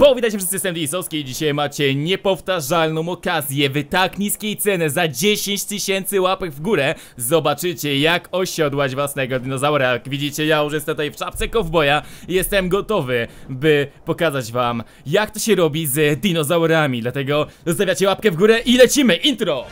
Witajcie wszyscy, jestem Disowski i dzisiaj macie niepowtarzalną okazję w tak niskiej cenie za 10 000 łapek w górę. Zobaczycie, jak osiodłać własnego dinozaura. Jak widzicie, ja już jestem tutaj w czapce kowboja i jestem gotowy, by pokazać wam, jak to się robi z dinozaurami. Dlatego zostawiacie łapkę w górę i lecimy! Intro!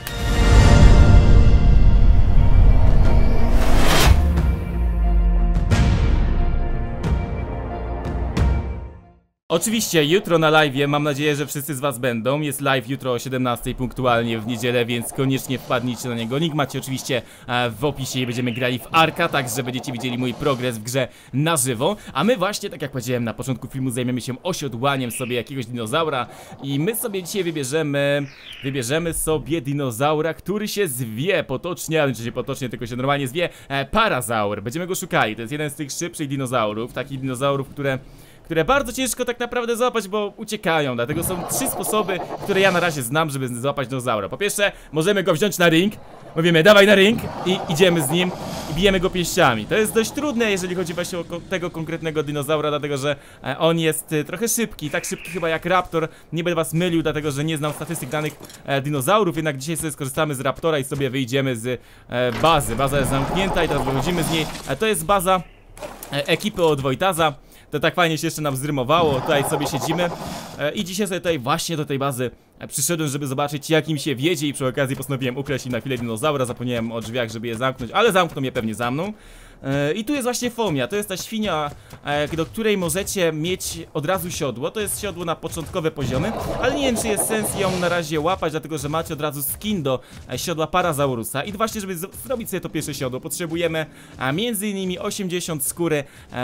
Oczywiście jutro na live'ie, mam nadzieję, że wszyscy z was będą. Jest live jutro o 17 punktualnie w niedzielę, więc koniecznie wpadnijcie na niego. Link macie oczywiście w opisie i będziemy grali w Arka, tak że będziecie widzieli mój progres w grze na żywo. A my właśnie, tak jak powiedziałem na początku filmu, zajmiemy się osiodłaniem sobie jakiegoś dinozaura. I my sobie dzisiaj wybierzemy sobie dinozaura, który się zwie potocznie, ale nie potocznie, tylko się normalnie zwie Parazaur. Będziemy go szukali, to jest jeden z tych szybszych dinozaurów, takich dinozaurów, które bardzo ciężko tak naprawdę złapać, bo uciekają. Dlatego są 3 sposoby, które ja na razie znam, żeby złapać dinozaura. Po pierwsze, możemy go wziąć na ring. Mówimy, dawaj na ring i idziemy z nim i bijemy go pięściami. To jest dość trudne, jeżeli chodzi właśnie o tego konkretnego dinozaura, dlatego że on jest trochę szybki, tak szybki chyba jak raptor. Nie będę was mylił, dlatego że nie znam statystyk danych dinozaurów, jednak dzisiaj sobie skorzystamy z raptora i sobie wyjdziemy z bazy. Baza jest zamknięta i teraz wychodzimy z niej. To jest baza ekipy od Wojtaza. To tak fajnie się jeszcze nam zrymowało, tutaj sobie siedzimy i dzisiaj sobie tutaj właśnie do tej bazy przyszedłem, żeby zobaczyć, jak im się wiedzie i przy okazji postanowiłem ukraść im na chwilę dinozaura. Zapomniałem o drzwiach, żeby je zamknąć, ale zamkną je pewnie za mną. I tu jest właśnie Fomia, to jest ta świnia, do której możecie mieć od razu siodło. To jest siodło na początkowe poziomy, ale nie wiem, czy jest sens ją na razie łapać, dlatego że macie od razu skin do siodła Parazaurusa. I właśnie, żeby zrobić sobie to pierwsze siodło, potrzebujemy między innymi 80 skóry,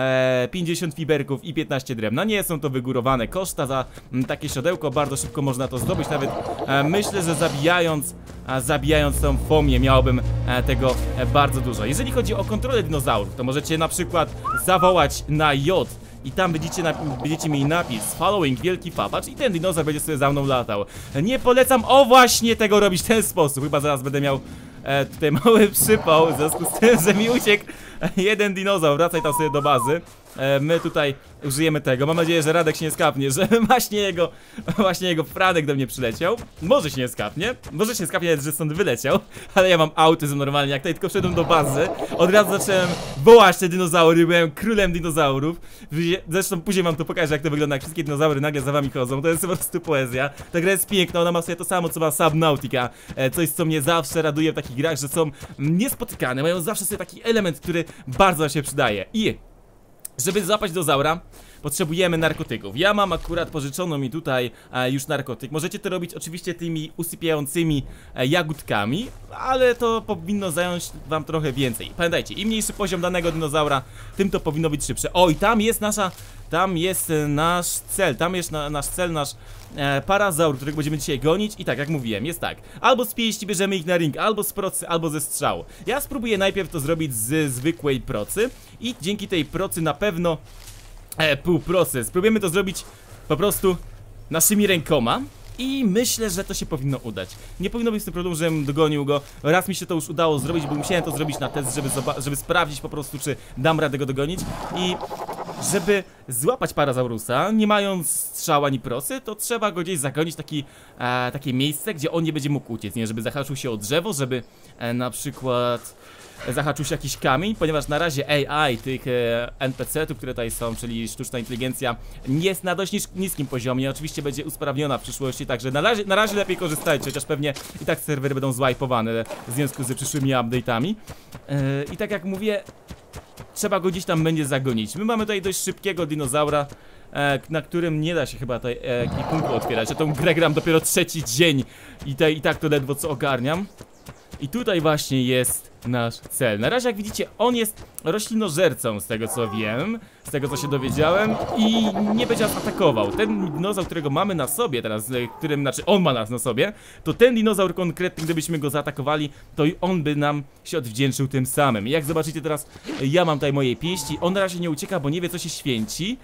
50 fiberków i 15 drewna. Nie są to wygórowane koszta za takie siodełko, bardzo szybko można to zdobyć. Nawet myślę, że zabijając tą Fomię miałbym tego bardzo dużo. Jeżeli chodzi o kontrolę dinozaurów, to możecie na przykład zawołać na J i tam będziecie mieli napis following wielki papacz i ten dinozaur będzie sobie za mną latał. Nie polecam właśnie tego robić w ten sposób. Chyba zaraz będę miał tutaj mały przypał w związku z tym, że mi uciekł jeden dinozaur. Wracaj tam sobie do bazy. My tutaj użyjemy tego. Mam nadzieję, że Radek się nie skapnie, że właśnie jego Franek do mnie przyleciał. Może się nie skapnie, że stąd wyleciał, ale ja mam autyzm normalnie. Jak tutaj tylko wszedłem do bazy, od razu zacząłem wołać te dinozaury, byłem królem dinozaurów. Zresztą później wam to pokażę, jak to wygląda, jak wszystkie dinozaury nagle za wami chodzą. To jest po prostu poezja. Ta gra jest piękna, ona ma sobie to samo, co ma Subnautica. Coś, co mnie zawsze raduje w takich grach, że są niespotykane, mają zawsze sobie taki element, który bardzo się przydaje. I żeby złapać dinozaura, potrzebujemy narkotyków. Ja mam akurat pożyczoną mi tutaj już narkotyk. Możecie to robić oczywiście tymi usypiającymi jagódkami, ale to powinno zająć wam trochę więcej. Pamiętajcie, im mniejszy poziom danego dinozaura, tym to powinno być szybsze. O, i tam jest nasz cel, nasz Parazaur, którego będziemy dzisiaj gonić. I tak, jak mówiłem, jest tak. Albo z pięści bierzemy ich na ring, albo z procy, albo ze strzału. Ja spróbuję najpierw to zrobić z zwykłej procy i dzięki tej procy na pewno półprocy. Spróbujemy to zrobić po prostu naszymi rękoma i myślę, że to się powinno udać. Nie powinno być z tym problemu, żebym dogonił go. Raz mi się to już udało zrobić, bo musiałem to zrobić na test, żeby sprawdzić po prostu, czy dam radę go dogonić. I żeby złapać Parazaurusa, nie mając strzała ani procy, to trzeba go gdzieś zagonić takie miejsce, gdzie on nie będzie mógł uciec. Nie, żeby zahaczył się o drzewo, żeby na przykład zahaczył się jakiś kamień, ponieważ na razie AI tych NPC-ów, które tutaj są, czyli sztuczna inteligencja, jest na dość niskim poziomie. Oczywiście będzie usprawniona w przyszłości, także na razie lepiej korzystajcie, chociaż pewnie i tak serwery będą zwipe'owane w związku z przyszłymi update'ami. I tak jak mówię, trzeba go gdzieś tam będzie zagonić. My mamy tutaj dość szybkiego dinozaura, na którym nie da się chyba tutaj punktu otwierać. Ja tą grę gram dopiero 3. dzień i tak to ledwo co ogarniam. I tutaj właśnie jest nasz cel. Na razie, jak widzicie, on jest roślinożercą, z tego co wiem, z tego co się dowiedziałem, i nie będzie nas atakował. Ten dinozaur, którego mamy na sobie teraz, znaczy on ma nas na sobie, to ten dinozaur konkretny, gdybyśmy go zaatakowali, to on by nam się odwdzięczył tym samym. I jak zobaczycie teraz, ja mam tutaj moje pięści, on na razie nie ucieka, bo nie wie, co się święci.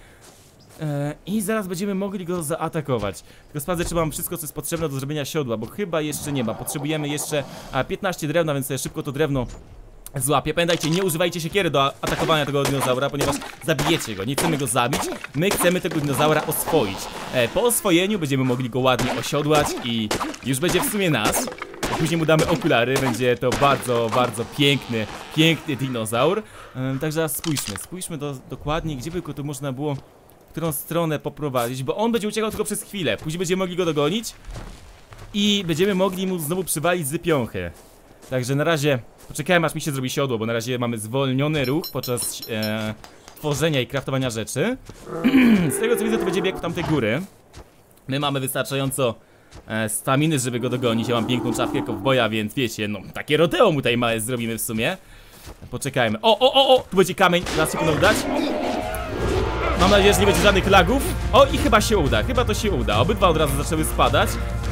I zaraz będziemy mogli go zaatakować. Tylko sprawdzę, czy mam wszystko, co jest potrzebne do zrobienia siodła, bo chyba jeszcze nie ma. Potrzebujemy jeszcze 15 drewna, więc sobie szybko to drewno złapie. Pamiętajcie, nie używajcie siekiery do atakowania tego dinozaura, ponieważ zabijecie go. Nie chcemy go zabić, my chcemy tego dinozaura oswoić. Po oswojeniu będziemy mogli go ładnie osiodłać i już będzie w sumie nasz. Później mu damy okulary, będzie to bardzo, bardzo piękny dinozaur. Także spójrzmy dokładnie, gdzie by go tu można było, w którą stronę poprowadzić, bo on będzie uciekał tylko przez chwilę. Później będziemy mogli go dogonić i będziemy mogli mu znowu przywalić z piąchy. Także na razie poczekajmy, aż mi się zrobi siodło, bo na razie mamy zwolniony ruch podczas tworzenia i craftowania rzeczy. Z tego co widzę, to będzie biegł w tamte góry. My mamy wystarczająco staminy, żeby go dogonić. Ja mam piękną czapkę kowboja, więc wiecie, no takie rodeo mu tutaj małe zrobimy w sumie. Poczekajmy. O! Tu będzie kamień, raz się powinno udać. Mam nadzieję, że nie będzie żadnych lagów. O, i chyba się uda, chyba to się uda. Obydwa od razu zaczęły spadać.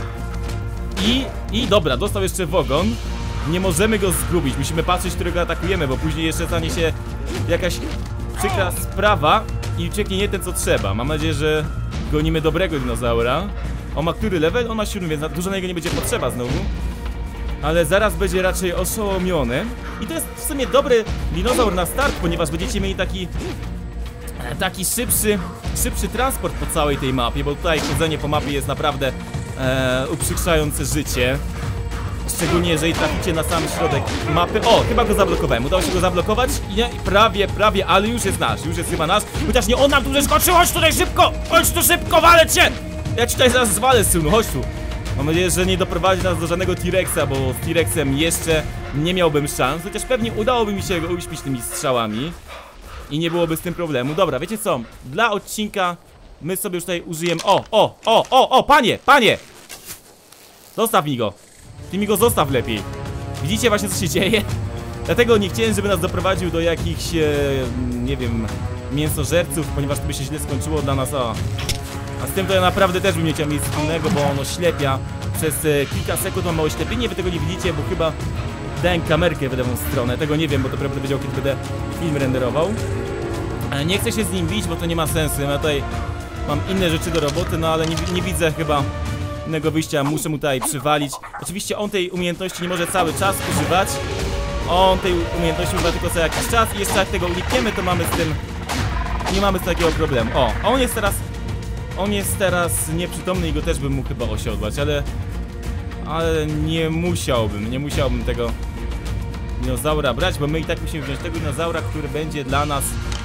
I dobra, dostał jeszcze w ogon. Nie możemy go zgubić, musimy patrzeć, którego atakujemy, bo później jeszcze stanie się jakaś przykra sprawa i ucieknie nie ten, co trzeba. Mam nadzieję, że gonimy dobrego dinozaura. On ma który level? On ma 7, więc dużo na niego nie będzie potrzeba znowu. Ale zaraz będzie raczej oszołomiony. I to jest w sumie dobry dinozaur na start, ponieważ będziecie mieli taki szybszy transport po całej tej mapie, bo tutaj chodzenie po mapie jest naprawdę uprzykrzające życie. Szczególnie jeżeli traficie na sam środek mapy. O, chyba go zablokowałem, udało się go zablokować. I nie, prawie, ale już jest nasz, już jest chyba nasz. Chociaż nie on nam tu zeskoczył, chodź tutaj szybko! Chodź tu szybko, walę cię! Ja ci tutaj zaraz zwalę, synu, chodź tu. Mam nadzieję, że nie doprowadzi nas do żadnego T-Rexa, bo z T-Rexem jeszcze nie miałbym szans. Chociaż pewnie udałoby mi się go uśpić tymi strzałami i nie byłoby z tym problemu. Dobra, wiecie co? Dla odcinka my sobie już tutaj użyjemy... O, panie! Zostaw mi go. Ty mi go zostaw lepiej. Widzicie właśnie, co się dzieje? Dlatego nie chciałem, żeby nas doprowadził do jakichś, nie wiem, mięsożerców, ponieważ to by się źle skończyło dla nas. A z tym to ja naprawdę też bym nie chciał nic wspólnego, bo on oślepia. Przez kilka sekund mam małe oślepienie, wy tego nie widzicie, bo chyba dałem kamerkę w lewą stronę. Tego nie wiem, bo to prawdę wiedział, kiedy będę film renderował. Nie chcę się z nim bić, bo to nie ma sensu. Ja tutaj mam inne rzeczy do roboty, no ale nie widzę chyba innego wyjścia, muszę mu tutaj przywalić. Oczywiście on tej umiejętności nie może cały czas używać. On tej umiejętności używa tylko co jakiś czas i jeszcze jak tego unikniemy, to mamy z tym... nie mamy z takiego problemu. O, on jest teraz nieprzytomny i go też bym mógł chyba osiodłać, ale nie musiałbym tego dinozaura brać, bo my i tak musimy wziąć tego dinozaura, który będzie dla nas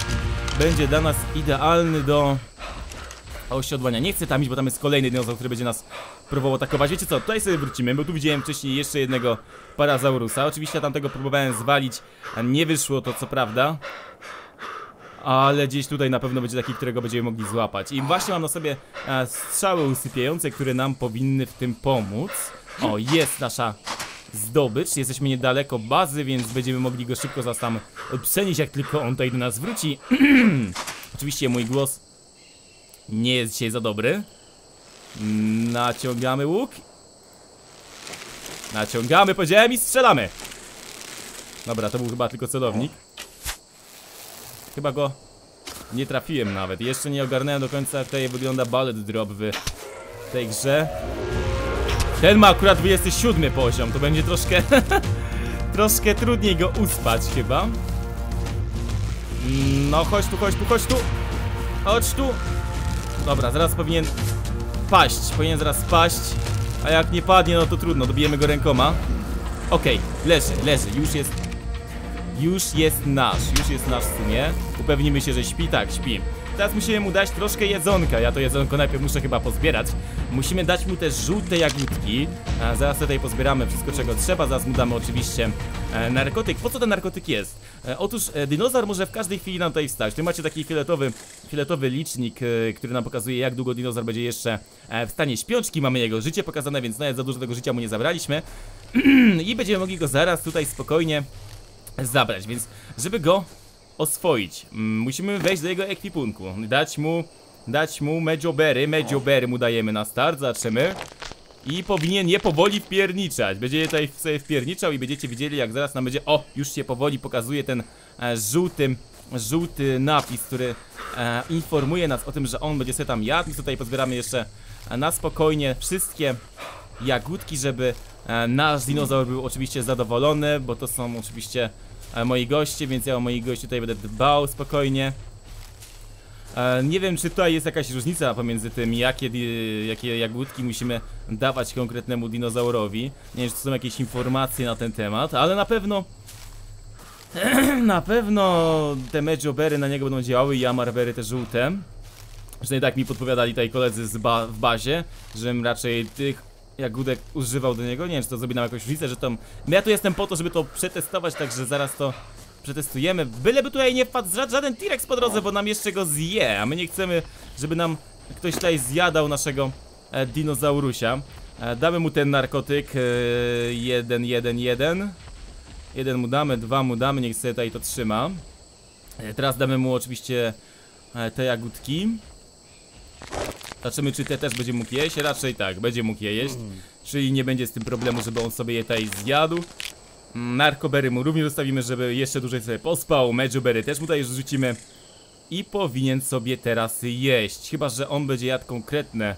idealny do osiodłania. Nie chcę tam iść, bo tam jest kolejny dinozaur, który będzie nas próbował atakować. Wiecie co, tutaj sobie wrócimy, bo tu widziałem wcześniej jeszcze jednego parazaurusa. Oczywiście tamtego próbowałem zwalić, a nie wyszło to, co prawda. Ale gdzieś tutaj na pewno będzie taki, którego będziemy mogli złapać. I właśnie mam na sobie strzały usypiające, które nam powinny w tym pomóc. O, jest nasza zdobycz. Jesteśmy niedaleko bazy, więc będziemy mogli go szybko zaraz tam przenieść, jak tylko on tutaj do nas wróci. Oczywiście mój głos nie jest dzisiaj za dobry. Naciągamy łuk. Naciągamy, powiedziałem, i strzelamy. Dobra, to był chyba tylko celownik. Chyba go nie trafiłem nawet. Jeszcze nie ogarnąłem do końca, jak tutaj wygląda bullet drop w tej grze. Ten ma akurat 27 poziom. To będzie troszkę troszkę trudniej go uspać chyba. No chodź tu. Chodź tu. Dobra, zaraz powinien paść. Powinien paść. A jak nie padnie, no to trudno, dobijemy go rękoma. Okej, leży. Już jest nasz w sumie. Upewnimy się, że śpi, tak, śpi. Teraz musimy mu dać troszkę jedzonka. Ja to jedzonko najpierw muszę chyba pozbierać. Musimy dać mu też żółte jagódki. Zaraz tutaj pozbieramy wszystko, czego trzeba. Zaraz mu damy oczywiście narkotyk. Po co ten narkotyk jest? Otóż dinozaur może w każdej chwili nam tutaj wstać. Tu macie taki fioletowy licznik, który nam pokazuje, jak długo dinozaur będzie jeszcze w stanie śpiączki. Mamy jego życie pokazane, więc nawet za dużo tego życia mu nie zabraliśmy. I będziemy mogli go zaraz tutaj spokojnie zabrać, więc żeby go oswoić, musimy wejść do jego ekwipunku, dać mu medjoberry mu dajemy na start, zobaczymy. I powinien je powoli wpierniczać. Będzie tutaj sobie wpierniczał i będziecie widzieli, jak zaraz nam będzie... O, już się powoli pokazuje ten żółty napis, który informuje nas o tym, że on będzie sobie tam jadł. My tutaj pozbieramy jeszcze na spokojnie wszystkie jagódki, żeby nasz dinozaur był oczywiście zadowolony, bo to są oczywiście moi goście, więc ja o moich gości tutaj będę dbał spokojnie. Nie wiem, czy tutaj jest jakaś różnica pomiędzy tym, jakie jagódki musimy dawać konkretnemu dinozaurowi. Nie wiem, czy to są jakieś informacje na ten temat, ale na pewno na pewno te medjobery na niego będą działały i amarbery te żółte. Przynajmniej tak mi podpowiadali tutaj koledzy w bazie, żebym raczej tych jagódek używał do niego. Nie wiem, czy to zrobi nam jakąś różnicę, że tam... Ja tu jestem po to, żeby to przetestować, także zaraz to przetestujemy. Byleby tutaj nie wpadł żaden T-Rex po drodze, bo nam jeszcze go zje, a my nie chcemy, żeby nam ktoś tutaj zjadał naszego dinozaurusia. Damy mu ten narkotyk 1, 1, 1. 1 mu damy, 2 mu damy, niech sobie tutaj to trzyma. Teraz damy mu oczywiście te jagódki. Zobaczymy, czy te też będzie mógł jeść. Raczej tak, będzie mógł je jeść. Czyli nie będzie z tym problemu, żeby on sobie je tutaj zjadł. Narkobery mu również zostawimy, żeby jeszcze dłużej sobie pospał. Medjobery też mu tutaj rzucimy. I powinien sobie teraz jeść. Chyba że on będzie jadł konkretne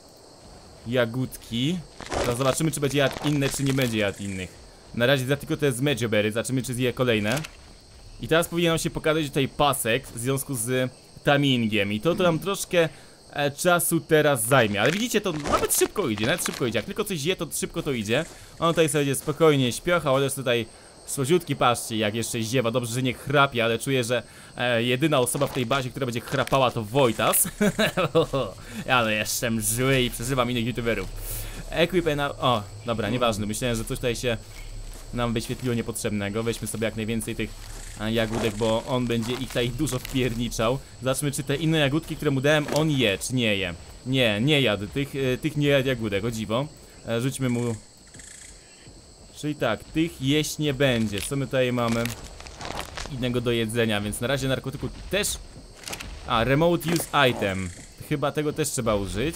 jagódki. Teraz zobaczymy, czy będzie jadł inne, czy nie będzie jadł innych. Na razie za tylko te z medjobery. Zobaczymy, czy zje kolejne. I teraz powinien nam się pokazać tutaj pasek w związku z timingiem. I to nam troszkę czasu teraz zajmie. Ale widzicie, to nawet szybko idzie, Jak tylko coś je, to szybko to idzie. On tutaj sobie spokojnie śpiocha, chociaż tutaj słodziutki, patrzcie, jak jeszcze ziewa. Dobrze, że nie chrapie, ale czuję, że jedyna osoba w tej bazie, która będzie chrapała, to Wojtas. Ale jestem zły i przeżywam innych youtuberów. O, dobra, nieważne. Myślałem, że coś tutaj się nam wyświetliło niepotrzebnego. Weźmy sobie jak najwięcej tych jagódek, bo on będzie ich tutaj dużo wpierniczał. Zobaczmy, czy te inne jagódki, które mu dałem, on je, czy nie je. Nie jadł. Tych nie jadł jagódek, o dziwo. Rzućmy mu. Czyli tak, tych jeść nie będzie. Co my tutaj mamy innego do jedzenia, więc na razie narkotyku też. Remote use item. Chyba tego też trzeba użyć.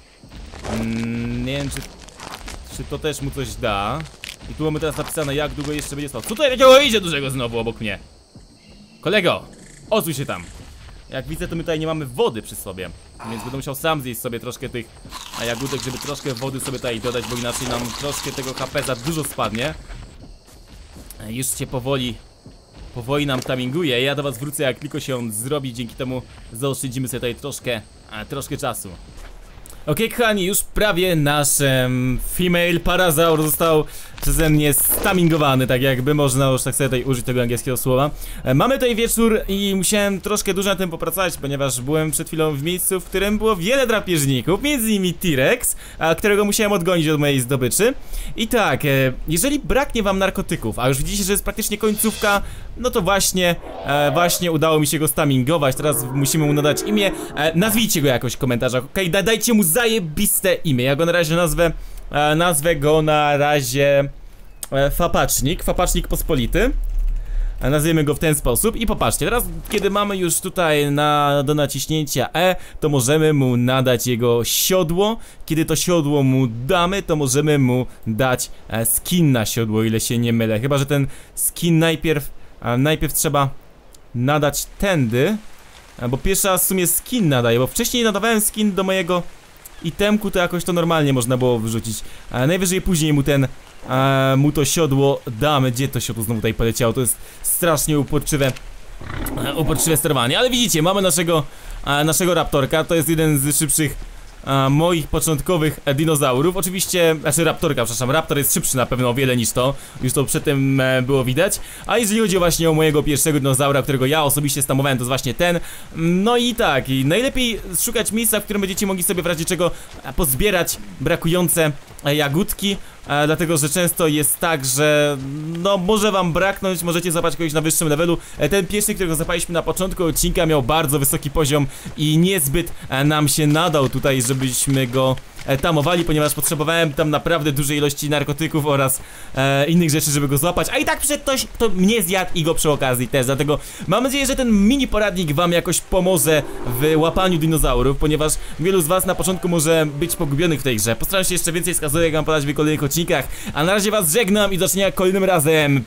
Nie wiem, czy to też mu coś da. I tu mamy teraz napisane, jak długo jeszcze będzie spał. Co tutaj takiego idzie dużego znowu obok mnie? Kolego, odsuń się tam. Jak widzę, to my tutaj nie mamy wody przy sobie, więc będę musiał sam zjeść sobie troszkę tych jagódek, żeby troszkę wody sobie tutaj dodać, bo inaczej nam troszkę tego HP za dużo spadnie. Już się powoli nam timinguje. Ja do was wrócę, jak tylko się on zrobi. Dzięki temu zaoszczędzimy sobie tutaj troszkę czasu. Okej, kochani, już prawie nasz female parazaur został przeze mnie stamingowany, tak jakby można już tak sobie tutaj użyć tego angielskiego słowa. Mamy tutaj wieczór i musiałem troszkę dużo na tym popracować, ponieważ byłem przed chwilą w miejscu, w którym było wiele drapieżników, między innymi T-Rex, którego musiałem odgonić od mojej zdobyczy. I tak, jeżeli braknie wam narkotyków, a już widzicie, że jest praktycznie końcówka, no to właśnie udało mi się go stamingować. Teraz musimy mu nadać imię. Nazwijcie go jakoś w komentarzach, okej? Dajcie mu zajebiste imię. Ja go na razie nazwę go na razie Fapacznik pospolity. Nazwijmy go w ten sposób i popatrzcie, teraz kiedy mamy już tutaj do naciśnięcia to możemy mu nadać jego siodło. Kiedy to siodło mu damy, to możemy mu dać skin na siodło, o ile się nie mylę. Chyba że ten skin najpierw trzeba nadać tędy, bo pierwszy raz w sumie skin nadaję, bo wcześniej nadawałem skin do mojego itemku, to jakoś to normalnie można było wrzucić. Najwyżej później mu to siodło damy. Gdzie to siodło znowu tutaj poleciało? To jest strasznie uporczywe sterowanie. Ale widzicie, mamy naszego raptorka. To jest jeden z szybszych moich początkowych dinozaurów. Oczywiście, raptorka, przepraszam, raptor jest szybszy na pewno o wiele niż to. Już to przedtem było widać. A jeżeli chodzi właśnie o mojego pierwszego dinozaura, którego ja osobiście stamowałem, to jest właśnie ten. No i tak, i najlepiej szukać miejsca, w którym będziecie mogli sobie w razie czego pozbierać brakujące jagódki. Dlatego, że często jest tak, że no może wam braknąć, możecie złapać kogoś na wyższym levelu. Ten pierwszy, którego zapaliśmy na początku odcinka, miał bardzo wysoki poziom i niezbyt nam się nadał tutaj, żebyśmy go tamowali, ponieważ potrzebowałem tam naprawdę dużej ilości narkotyków oraz innych rzeczy, żeby go złapać. A i tak przyszedł ktoś, kto mnie zjadł i go przy okazji też. Dlatego mam nadzieję, że ten mini poradnik wam jakoś pomoże w łapaniu dinozaurów, ponieważ wielu z was na początku może być pogubionych w tej grze. Postaram się jeszcze więcej wskazówek wam podać w kolejnych odcinkach. A na razie was żegnam i do zobaczenia kolejnym razem.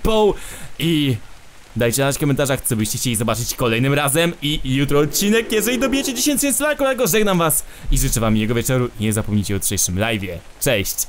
I dajcie znać w komentarzach, co byście chcieli zobaczyć kolejnym razem. I jutro odcinek, jeżeli dobijecie 10 000 lajków, żegnam was i życzę wam miłego wieczoru. I nie zapomnijcie o jutrzejszym live'ie. Cześć!